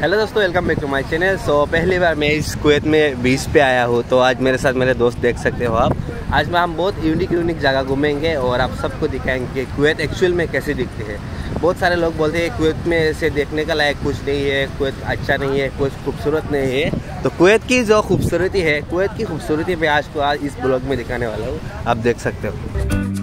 Hello दोस्तों, welcome back to my channel. So पहली बार मैं इस कुवैत में बीच पे आया हूँ। तो आज मेरे साथ मेरे दोस्त देख सकते हो आप। आज में हम बहुत यूनिक जगह घूमेंगे और आप सबको दिखाएंगे कि कुवैत एक्चुअल में कैसे दिखती है। बहुत सारे लोग बोलते हैं कुवैत में से देखने का लायक कुछ नहीं है, कुवैत अच्छा नहीं है, कुछ खूबसूरत नहीं है। तो कुवैत की जो खूबसूरती है, कुवैत की खूबसूरती मैं आज इस ब्लॉग में दिखाने वाला हूँ, आप देख सकते हो।